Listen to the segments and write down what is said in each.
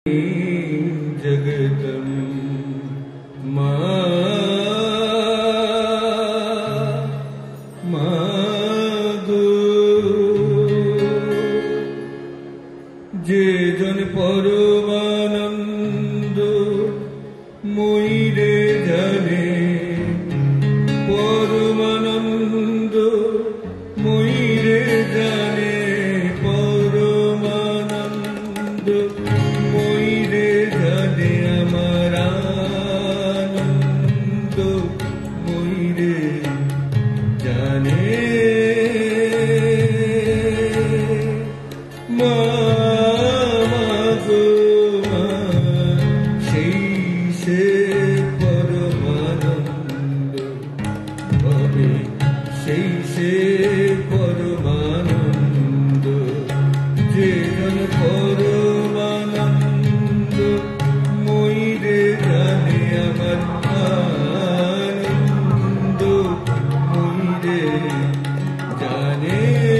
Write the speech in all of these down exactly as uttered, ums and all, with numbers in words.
जगतं मागो जे जन परमानंद मोइरे जाने परमानंद मोइरे जाने परमानंद मोइरे जाने আমার আনন্দ মোইরে জানে মা গো মা সেই সে পরমানন্দ হবে সেই সে পরমানন্দ যে জন পরমানন্দ মোইরে জানে আমার আনন্দ মোইরে জানে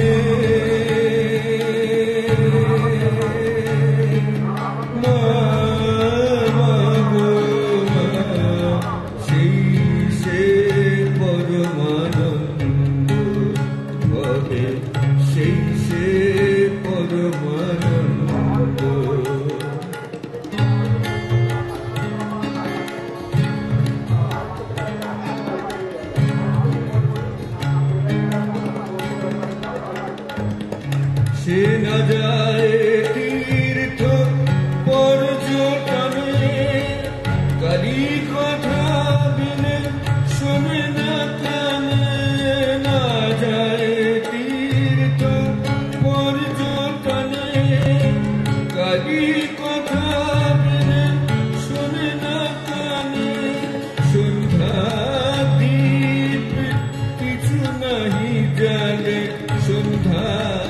মা গো মা সেই সে পরমানন্দ হবে সেই সে পরমানন্দ সে না যায় তীর্থ পর্যটনে কালী কথা বিনে শোনে না কানে না যায় তীর্থ পর্যটনে কালী কথা বিনে শোনে না কানে সন্ধ্যা দীপ কিছু নাহি জানে সন্ধ্যা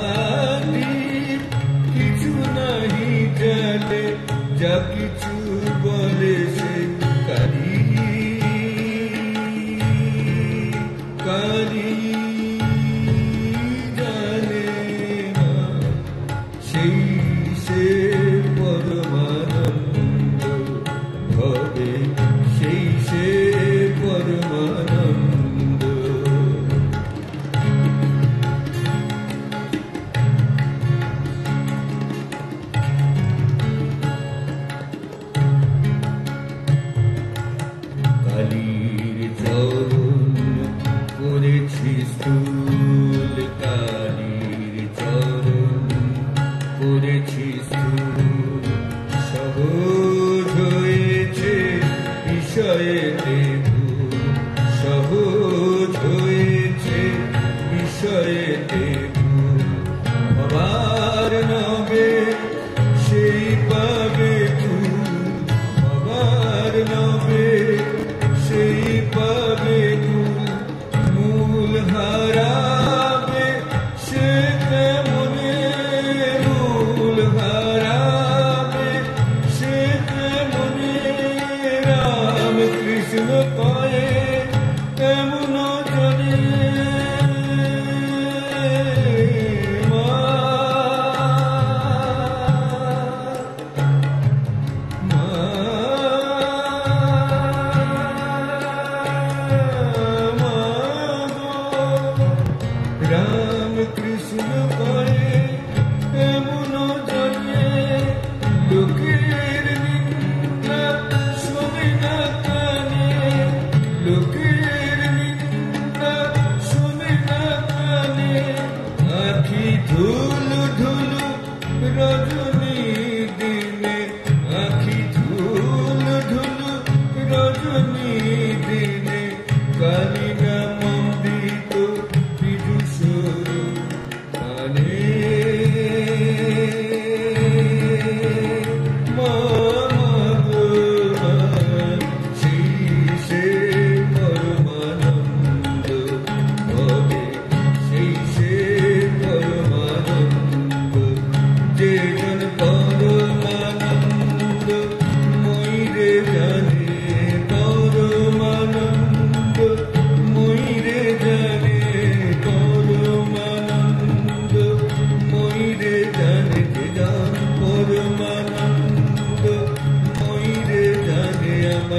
কিছু নাহি জানে যা কিছু বলে সে কালী কালী জানে না সেই সে পরমানন্দ হবে সেই সে পরমানন্দ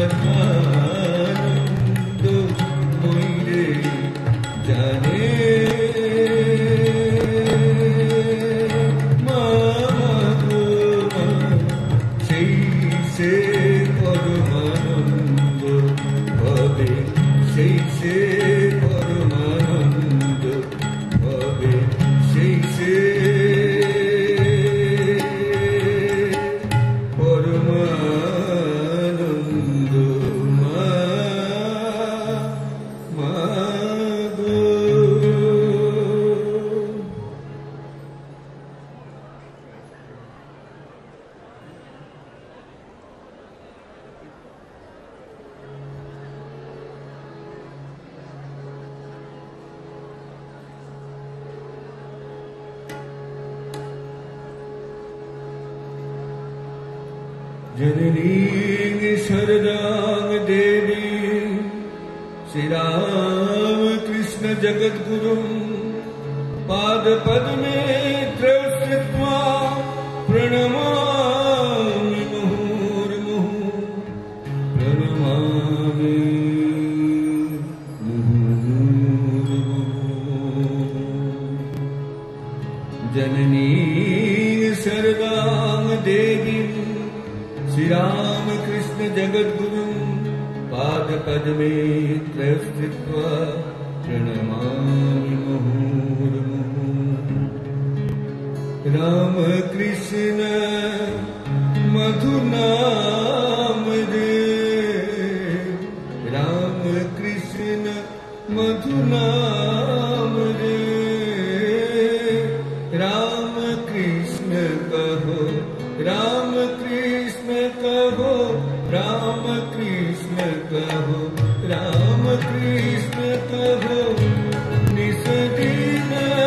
परमानंद मोरे जाने मागो সেই সে পরমানন্দ হবে সেই সে পরমানন্দ হবে সেই সে পরমানন্দ মা মাগো। जननी शरदां देवी श्री राम कृष्ण जगत गुरु पाद पद्मे त्रयस्थित्वा प्रणमामि मुहुर्मुहुः प्रणमामि मुहुर्मुहुः। जननी शरदां देवी श्री राम कृष्ण जगत गुरु पाद पद्मे त्रयस्थित्वा प्रणमामि मुहुर्मुहुः। राम कृष्ण मधु नाम रे राम कृष्ण मधु नाम रे राम कृष्ण कहो राम कृष्ण कहो राम कृष्ण कहो राम कृष्ण कहो निस दिन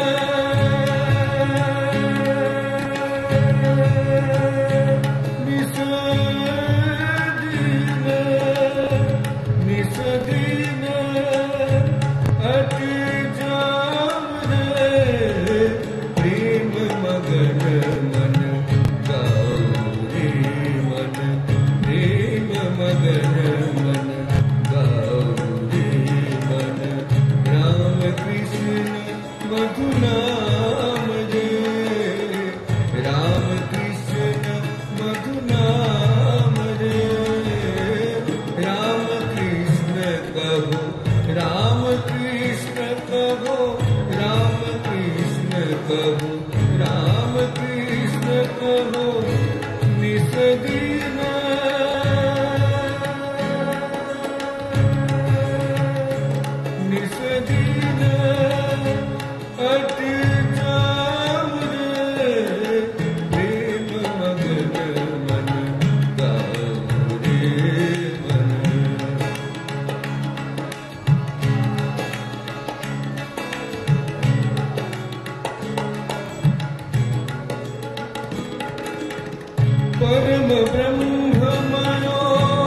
निस दिन निस दिन अति जाम रे प्रेम मगन मन गाऊरे मन प्रेम मगन मन गाऊरे मन राम कृष्ण मधु नाम रे राम कृष्ण मधु नाम रे राम कृष्ण कहो राम कृष्ण कहो राम कृष्ण कहो राम कृष्ण कहो निस दिन निस दिन अति जाम रे प्रेम मगन मन गाऊरे मन। परम ब्रह्ममयो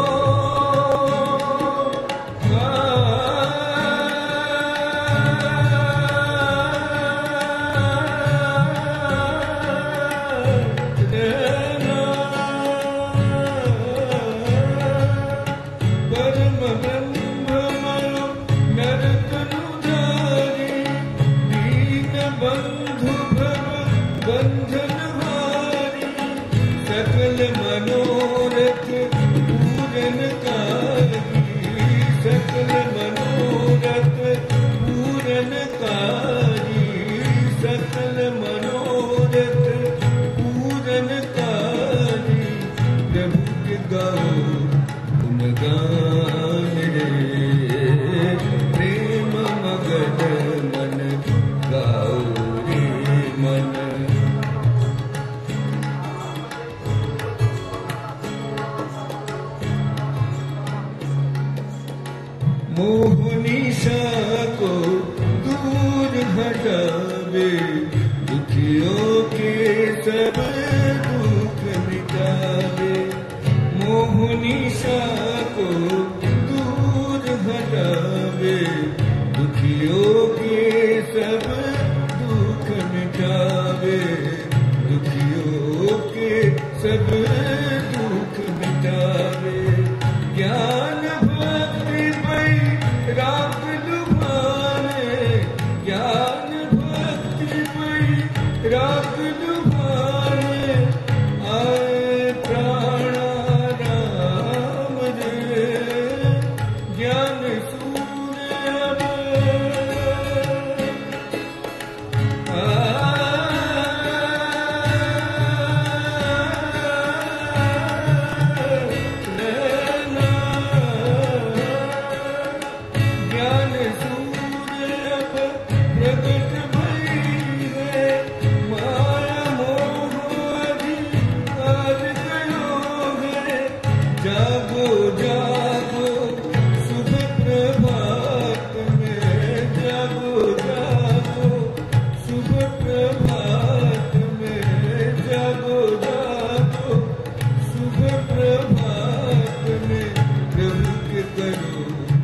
परम ब्रह्ममयो नरतनुधारी दीन बंधु भव बंधन हारी सकल मनोरथ पूरन कारी सकल मनोरथ पूरन कारी सकल मनोरथ पूरन कारी प्रभु के गाओ गुणगान रे प्रेम मगन मन गाओ रे मन। मोहनीशा को दूर हटावे दुखियों के सब दुख मिटावे मोहनीशा को दूर हटावे दुखियों के सब दुख मिटावे दुखियों के सब दुख मिटावे ज्ञान जागो जागो शुभ प्रभात में, जागो जागो शुभ प्रभात में, जागो जागो शुभ प्रभात में, प्रभु के करो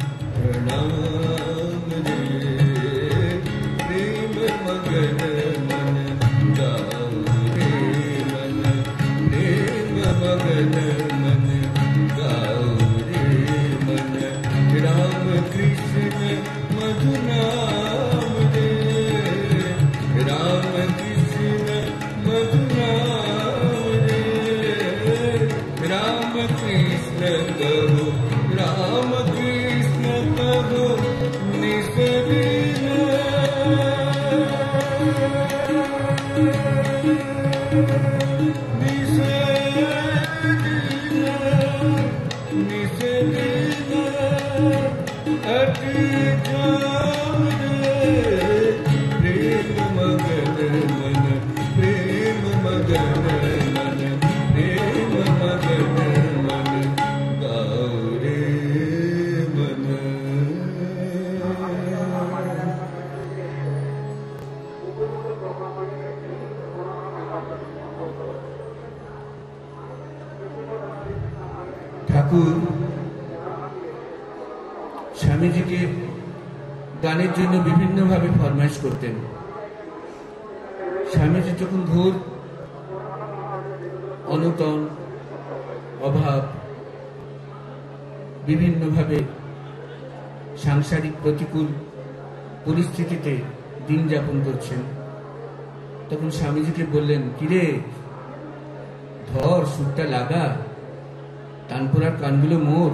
प्रणाम रे, प्रेम मगन मन गाओ रे मन, प्रेम मगन मन गाओ रे मन, राम कृष्ण मधु नाम रे, राम कृष्ण मधु नाम रे, राम कृष्ण कहो, राम कृष्ण कहो निस दिन, निस दिन, निस दिन अति जाम रे, प्रेम मगन मन, प्रेम मगन मन, प्रेम मगन मन गाओ रे मन। ঠাকুর স্বামীজিকে গানের জন্য বিভিন্নভাবে ফরমাইশ করতেন। স্বামীজি যখন ঘোর অনটন অভাব বিভিন্নভাবে সাংসারিক প্রতিকূল পরিস্থিতিতে দিন যাপন করছেন, তখন স্বামীজিকে বললেন, কিরে ধর সুরটা লাগা, তানপুরার কানগুলো মোর।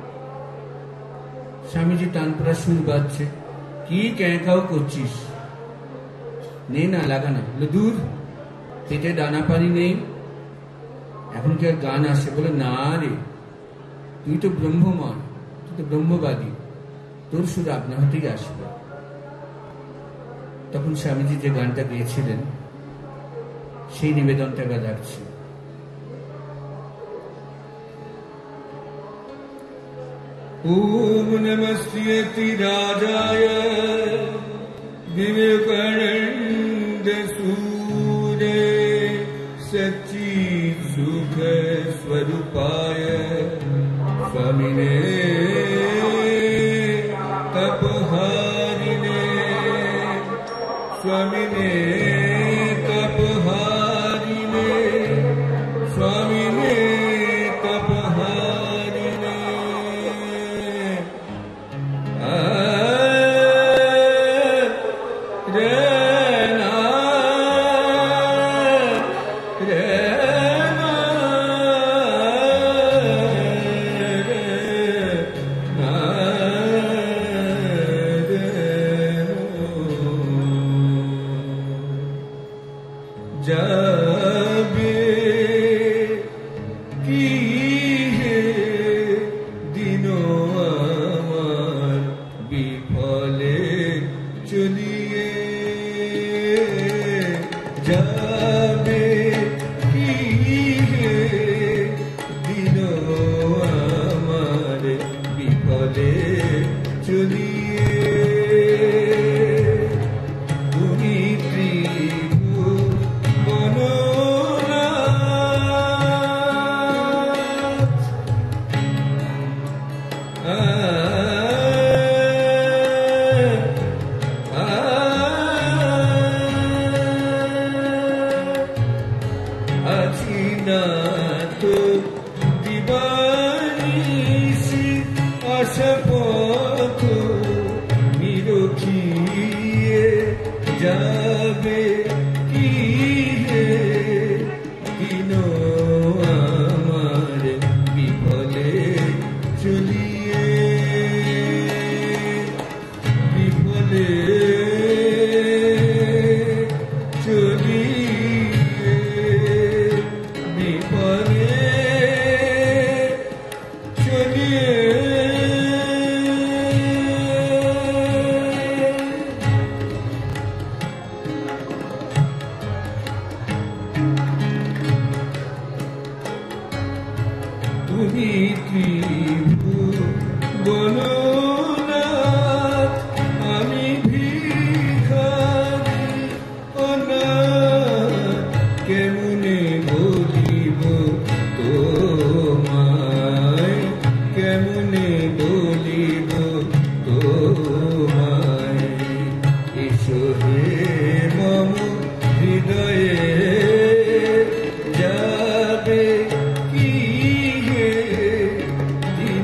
স্বামীজি তানপুরা সুর বাজছে, কি ক্যাঁকাও করছিস, নে না লাগা না। দূর পেটে দানা পানি নেই, এখন কি আর গান আসে? বলে না রে, তুই তো ব্রহ্মময়, তুই তো ব্রহ্মবাদী, তোর সুর আপনা হতেই আসবে। তখন স্বামীজি যে গানটা গেয়েছিলেন সেই নিবেদনটা গাচ্ছি। ओम नमस्ते राजाय विवेकानंद सूरे सच्ची सुख स्वरूपाय स्वामिने तपहारिणे, स्वामिने तपहारिणे, स्वामिने तपहारिणे। তুমি ত্রিভুবননাথ, আমি ভিখারি অনাথ, কেমনে বলিব তোমায়, কেমনে বলিব তোমায়। এসো হে মম হৃদয়ে যাবে কি হে দিন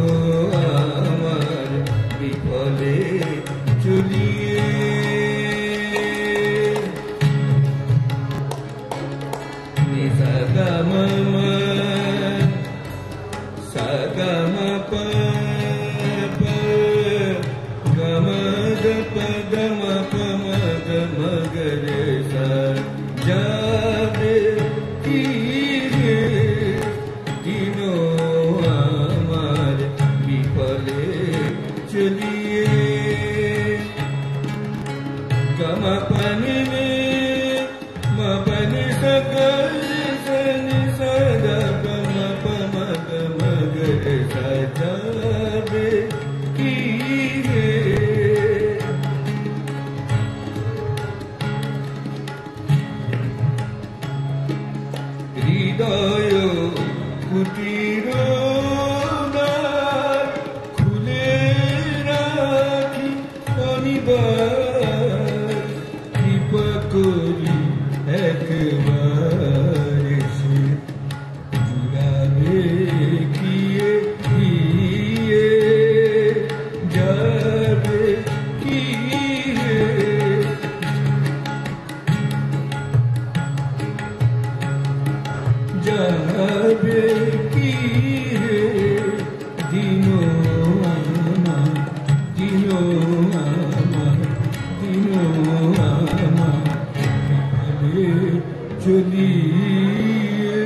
আমার বিফলে চলিয়ে। নিসা গা মা মা সা গা মা পা পা গা মা গা পা গা মা পা মা গা মা গা রে সা, যাবে কি হে দিন আমার বিফলে চলিয়ে। গা মা পা নি নি মা পা নি সা গা সা নি সা গা পা মা পা মা গা মা গা রে সা, যাবে কি হে। হৃদয় কুটির দ্বার খুলে রাখি অনিবার, কৃপা করি একবার এসে জুড়াবে কিয়ে কিয়ে, যাবে কি হে যাবে কি হে দিন আমার, দিন আমার, দিন আমার বিফলে চলিয়ে।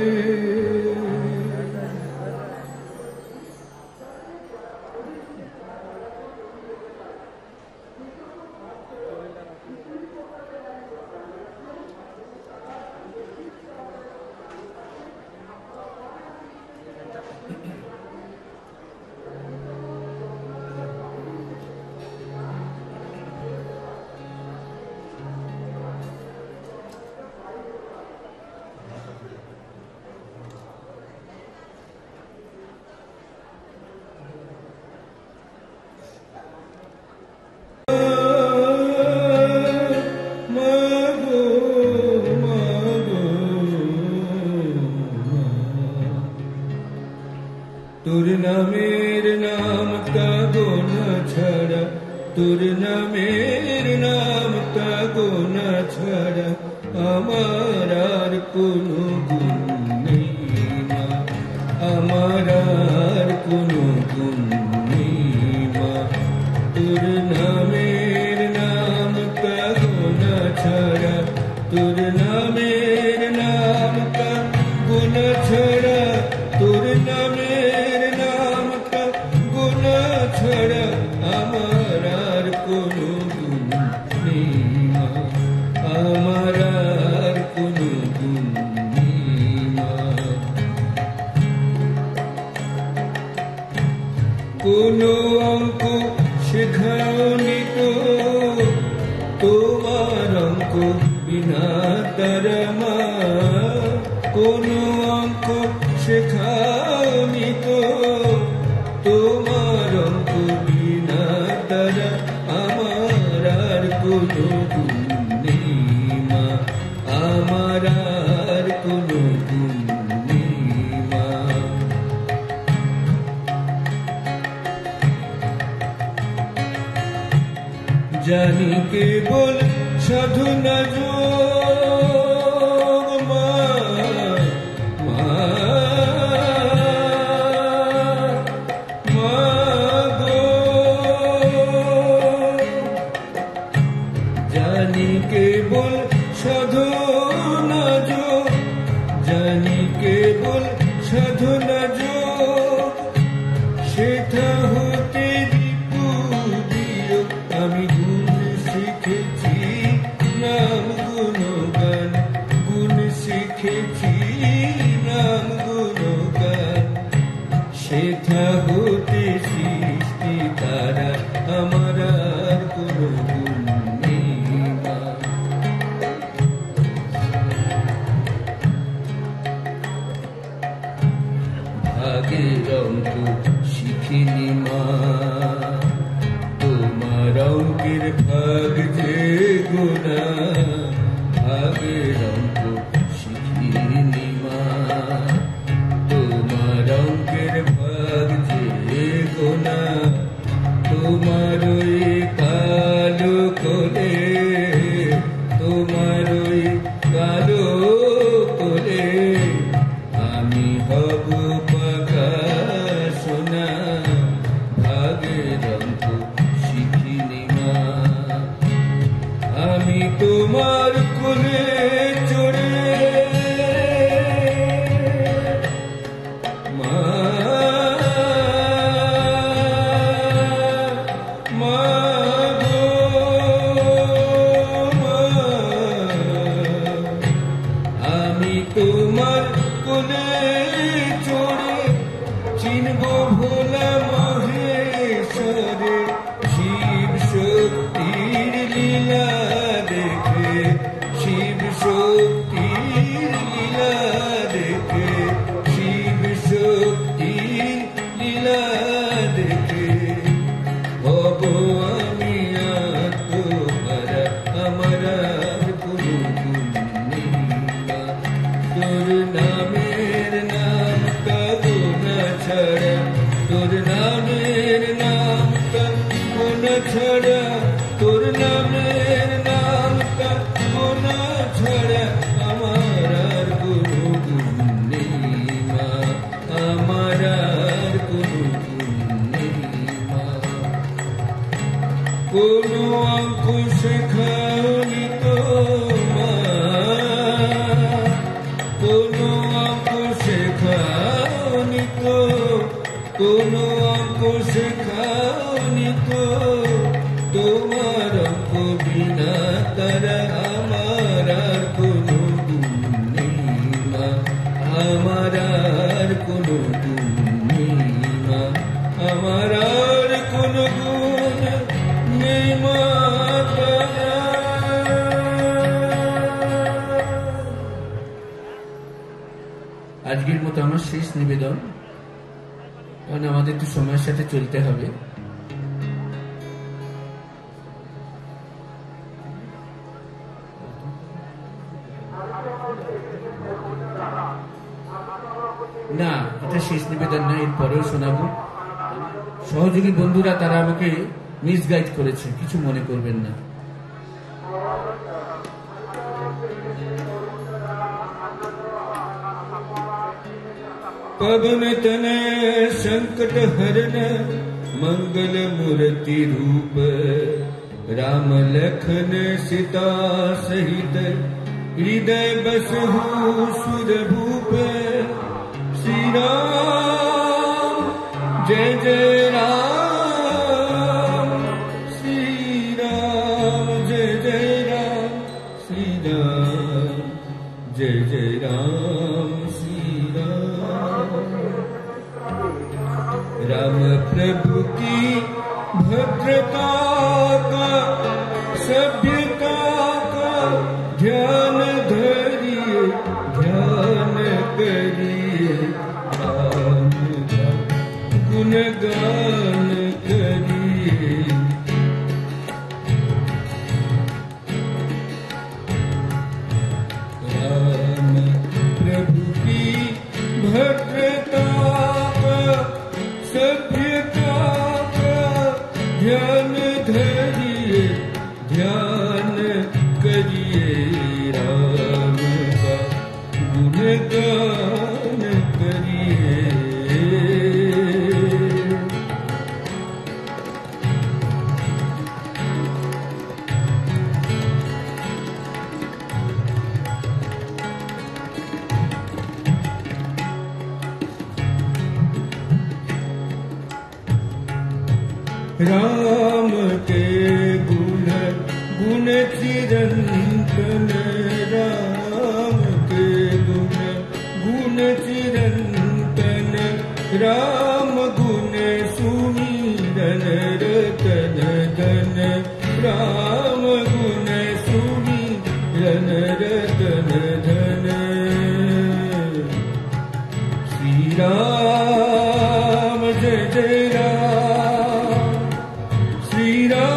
তোর নামের নাম তাগো না ছাড়া, তোর নামের নাম তাগো না ছাড়া আমার আর কোনো গুণ নেই মা, আমার আর কোনো গুণ নেই মা। তোর নামের নাম তাগো না ছাড়া, তোর নামের নাম তাগো না ছাড়া, তোর নামের নাম তাগো না ছাড়া আমার আর কোনো গুণ নেই মা, আমার আর কোনো গুণ নেই মা। কোনো অঙ্ক শেখাওনি তো তোমার অঙ্ক বিনা তারা মা, কোনো অঙ্ক শেখাওনি তো তোমার অঙ্ক বিনা তারা আমার আর কোনো গুণ নেই মা, আমার আর কোনো গুণ নেই মা। জানি কেবল সাধনা যোগ মা, মা মা গো, জানি কেবল সাধনা যোগ, জানি কেবল সাধনা যোগ, সেটা হতে দিও আমি গুণ শিখেছি নাম গুণগান, গুণ শিখেছি নাম গুণগান। সেথা হতে সৃষ্টি তারা আমার আর কোনো গুণ নেই মা। ভাগের অঙ্ক শিখিনি মা, তোমার অঙ্কের ভাগ যে গোনা, ভাগের অঙ্ক শিখিনি মা, তোমার অঙ্কের ভাগ যে গোনা, তোমার ওই কালো কোলে, তোমার ওই কালো কোলে আমি হব পাকা সোনা, ভাগের অঙ্ক শিখিনি মা। আমি তোমার কোলে চড়ে মা, মা গো মা, আমি তোমার কোলে চড়ে চিনব ভোলা মহেশ্বরে, শিব শক্তির লীলা দেখে, শিব শক্তির লীলা দেখে, শিব শক্তির লীলা দেখে হব আমি আত্মহারা, আমার আর কোনো গুণ নেই মা। তোর নামের নামটা গোনা ছাড়া, তোর নামের নামটা গোনা ছাড়া, তোর নামের নামটা গোনা ছাড়া আমার আর কোনো গুণ নেই মা, আমার আর কোনো গুণ নেই মা। কোনো অঙ্ক শেখাওনি তো মা, কোনো অঙ্ক শেখাওনি তো, কোনো অঙ্ক শেখাওনি তো, তোমার অঙ্ক বিনা তারা আমার আর কোনো গুণ নেই মা, আমার আর কোনো গুণ নেই মা, আমার আর কোনো গুণ নেই মা। আজকের মতো আমার শেষ নিবেদন, কারণ আমাদের তো সময়ের সাথে চলতে হবে। না, এটা শেষ নিবেদন না, এর পরেও শোনাবো। সহযোগী বন্ধুরা তারা আমাকে মিসগাইড করেছে, কিছু মনে করবেন না। पवन तनय संकट हरन मंगल मूर्ति रूप, राम लखन सीता सहित हृदय बसहु सुर भूप। श्री राम जय जय राम, श्री राम जय जय राम, श्री राम जय जय राम, श्री राम। राम प्रभु की भद्रता का सभ्यता का ध्यान धरिए, ध्यान करिए, राम का गुणगान करिए। राम प्रभु की भद्रता का सभ्यता का ध्यान धरिए, ध्यान करिए, राम का गुणगान करिए। राम के गुण गुण चिरंतन, राम के गुण गुण चिरंतन, राम गुण सुमिरन रतन धन, राम गुण सुमिरन रतन धन। श्री राम जय जय राम, श्री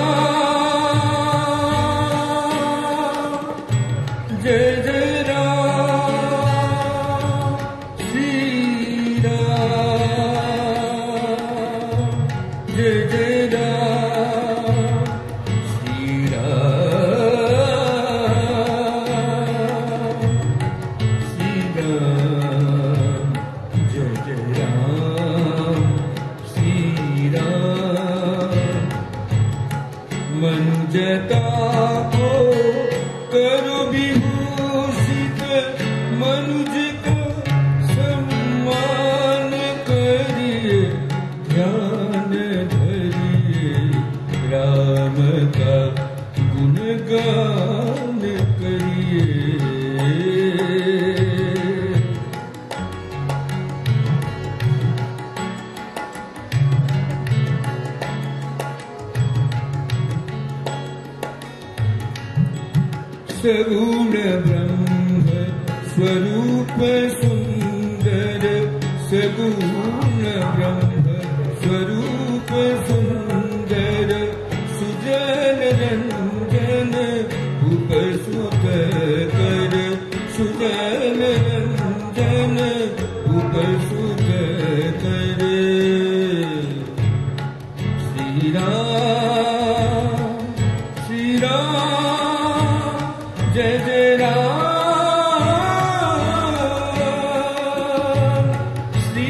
राम जय जय राम, श्री राम जय जय राम, श्री राम, श्री राम जय जय राम, श्री राम। मनुजता को करो विभूषित, मनुज को सम्मान करिए, ध्यान धरिए, राम का गुणगान करिए। सगुण ब्रह्म स्वरूप सुंदर, सगुण ब्रह्म स्वरूप सुंदर, सुजन रंजन उपसुत कर, सुजन रंजन उपसुत कर। श्री राम, श्री राम जय जय राम, श्री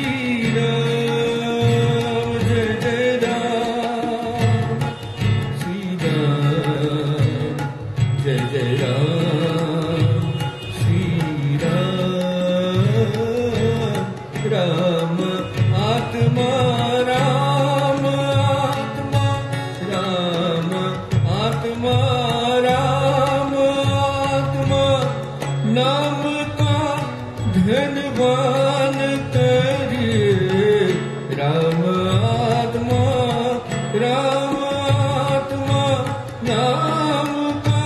राम जय जय राम, श्री राम जय जय राम, श्री राम। राम आत्मा, राम आत्मा, राम आत्मा, राम आत्मा, नाम का धनवान करिए, राम आत्मा, राम आत्मा, नाम का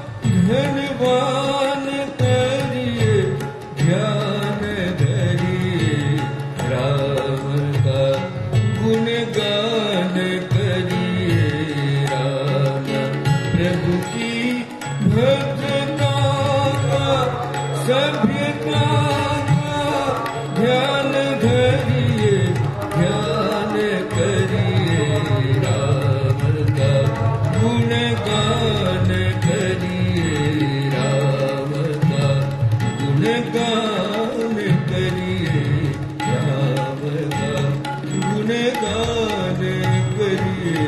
धनवान करिए, ध्यान धरिए, राम का गुणगान करिए। राम प्रभु की भक्ता का, सभ्यता का ध्यान धरिए, ध्यान करिए, राम का गुणगान करिए, राम का गुणगान करिए, राम का गुणगान करिए।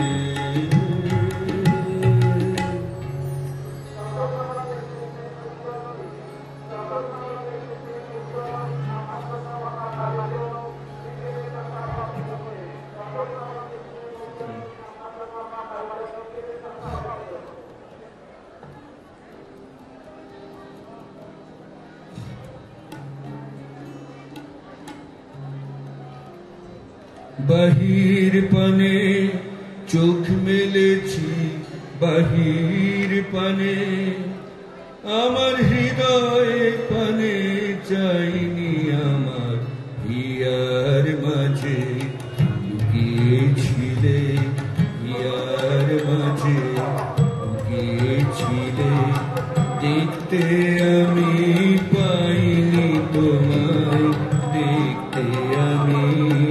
বাহিরপনে চোখ মেলেছি, বাহিরপনে আমার হৃদয়ে পানে চাইনি, আমার হিয়ার মাঝে লুকিয়েছিলে, হিয়ার মাঝে লুকিয়েছিলে, দেখতে আমি পাইনি তোমায়, দেখতে আমি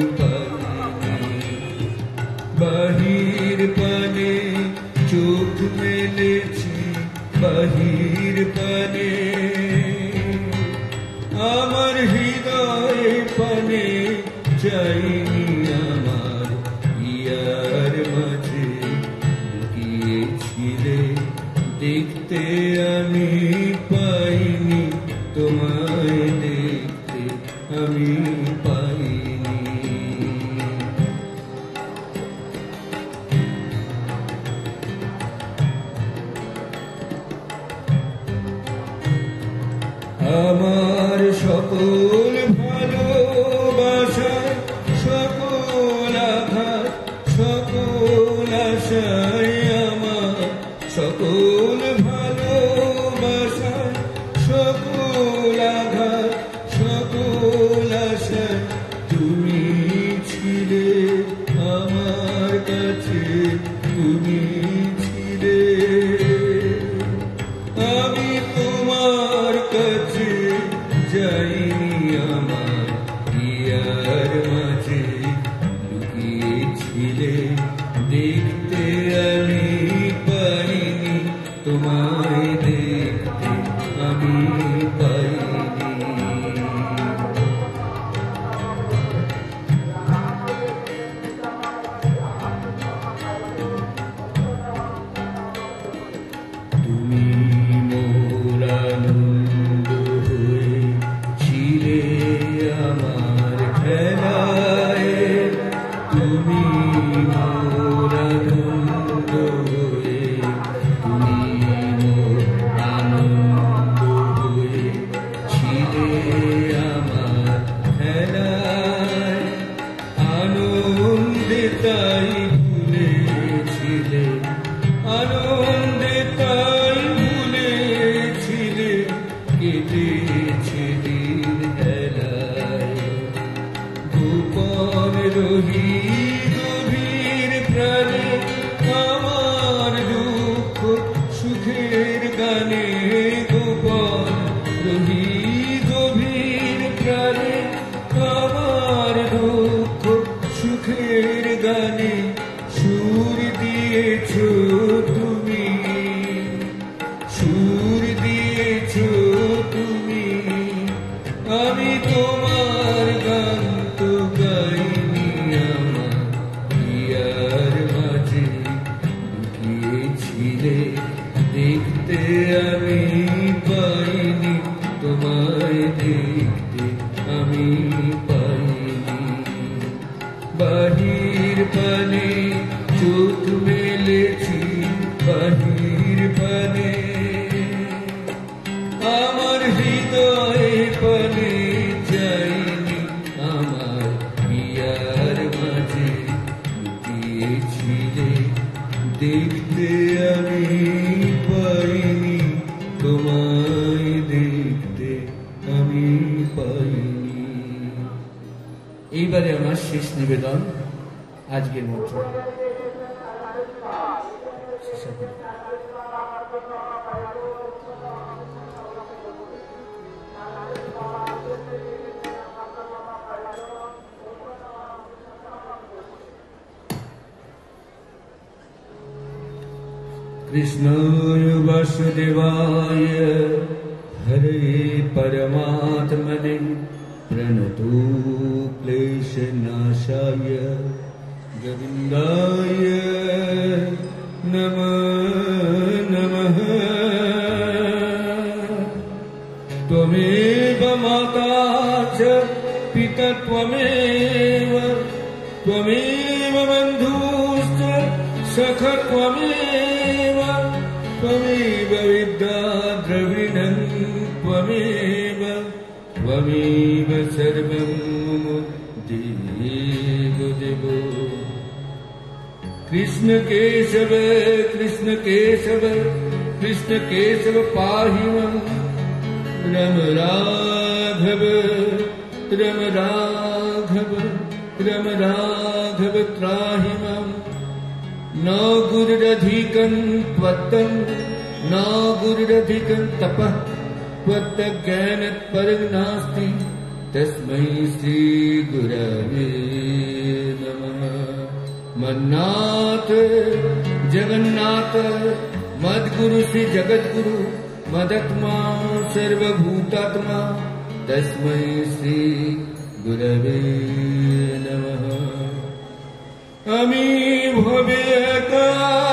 বাহিরপনে চোখ মেলেছি, বাহিরপনে আমার হৃদয়ে পানে চাইনি, আমার হিয়ার মাঝে লুকিয়েছিলে, দেখতে আমি পাইনি তোমায়, দেখতে আমি পাইনি। আমার সকল ভালোবাসা তাই ভুলেছিলে, আনন্দে তাই ভুলেছিলে, কেটেছে দিন হেলায়। গোপন রহি গভীর প্রাণে আমার দুঃখ সুখের গানে, গোপন রহি গভীর প্রাণে আমার দুঃখ সুখের গানে, সুর দিয়েছ তুমি, সুর দিয়েছ তুমি। আমি তোমার গান তো গাইনি, আমার হিয়ার মাঝে লুকিয়েছিলে, দেখতে আমি পাইনি, তোমায় দেখতে আমি পাইনি। বাহির পানে চোখ মেলেছি, বাহির পানে আমার হৃদয় পানে যাইনি, আমার হিয়ার মাঝে লুকিয়েছিলে, দেখতে আমি পাইনি, তোমায় দেখতে আমি পাইনি। এইবারে আমার শেষ নিবেদন আজকের মতো। कृष्णाय वासुदेवाय हरे परमात्मने प्रणतो क्लेशनाशाय गोविन्दाय नमः नमः। त्वमेव माता च पिता त्वमेव, त्वमेव बन्धुश्च सखा त्वमेव, त्वमेव विद्या द्रविणं त्वमेव, त्वमेव सर्वं देवो देवो। कृष्ण केशव कृष्ण केशव कृष्ण केशव पाहि मां, रम राघव रम राघव रम राघव त्राहि मां। न गुरुरधिकं त्वत्तं न गुरुरधिकं तपः, त्वत्तज्ञानत्परं नास्ति, तस्मै श्री गुरवे नमः। मन्नाथ जगन्नाथ मद्गुरु श्री जगद्गुरु, मदत्मा सर्वभूतात्मा, तस्मै श्री गुरवे नमः। আমি ভবে একা,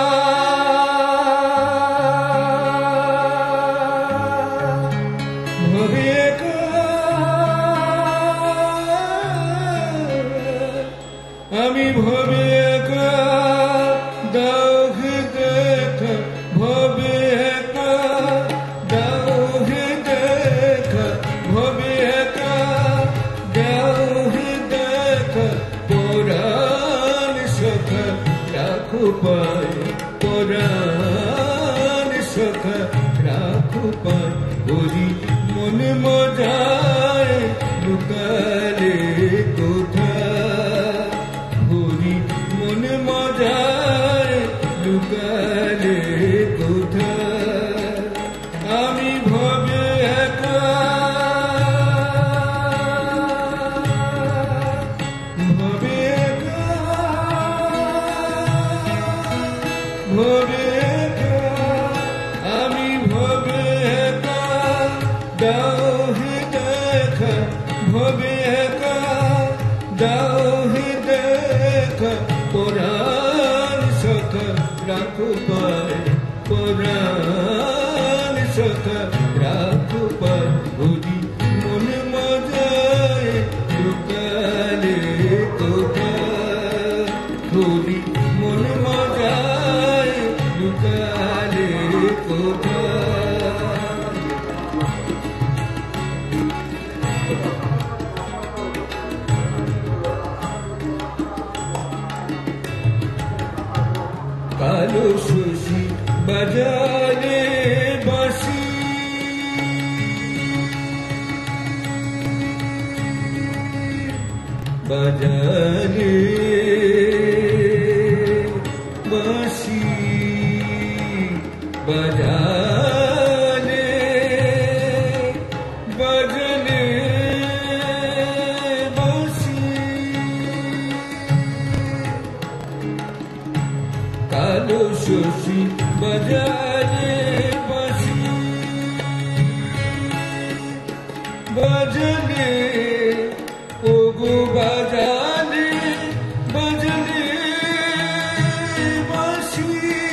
ভবে একা, আমি ভবে একা, দাও দেখা, ভবে একা, দাও দেখা, ভবে একা, দাও দেখা, পোড়া রাখো পায়, পরাণ সখা রাখো পায়। হরি মন মজায় লুকালে কোথায়, হরি মন মজায় লুকালে কোথায়। আমি ভবে একা, ভবে একা, ভবে একা, আমি ভবে একা, দাও দেখা, ভবে একা, দাও দেখা, পরাণ সখা রাখো পায়, পরাণ সখা রাখো পায়। হরি মন মজায় লুকালে কোথায়, হরি মন মজায় লুকালে কোথায়। কালো শশী বাজালে বাঁশি, বাজালে বাঁশি, বাজালে বাজালে বাঁশি। কালো শশী বাজালে বাঁশি, বাজালে ওগো বাজালে, বাজালে বাঁশি,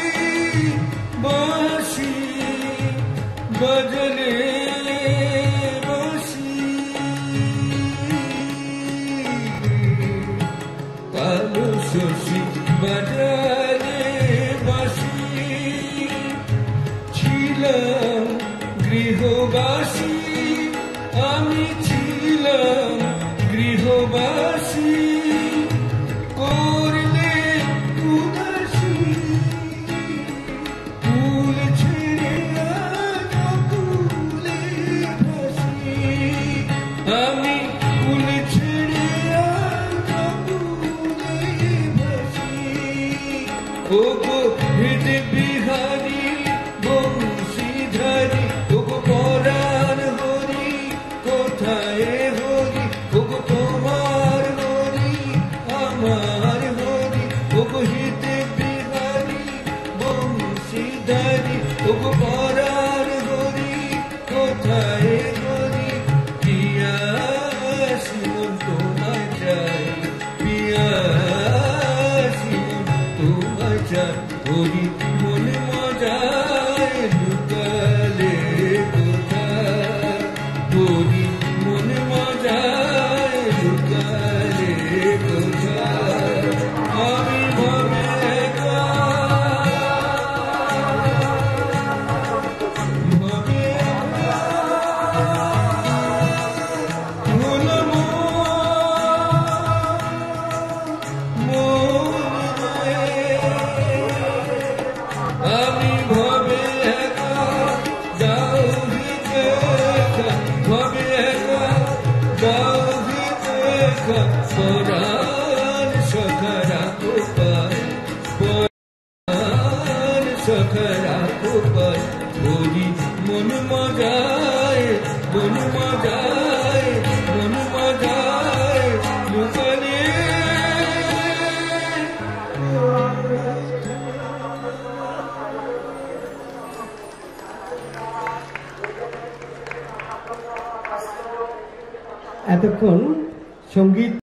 বাঁশি বাজালে বাঁশি। কালো শশী বাজালে বাঁশি, ছিলাম গৃহবাসী, আমি ছিলাম গৃহবাসী, করলে উদাসী, ফুল ছেড়ে আজ ফুলে ভাসি, আমি ফুল ছেড়ে আজ ফুলে ভাসি। ওগো হৃদয় বিহারী বংশীধারী, ওগো পরাণ হরি কোথায় হরি, ওগো তোমার হরি আমার হরি, ওগো হৃদয় বিহারী বংশীধারী, ওগো পরাণ হরি কোথায় হরি। পিয়াসি মন তোমায় চাই, পিয়াসি মন তোমায় চাই, হরি মন মজায় লুকালে কোথায়, হরি মন মজায় লুকালে কোথায়। আমি ভাবে একা, ভাবে একা, হলো মন রে। আমি ভাবে একা, যাও ভিতরে, ভাবে একা, যাও ভিতরে, পরাণ সখরা কোপায়, পরাণ সখরা কোপায়, হরি মন মজায়, মন মজায়, মন মজায় লুকালে। এতক্ষণ সঙ্গীত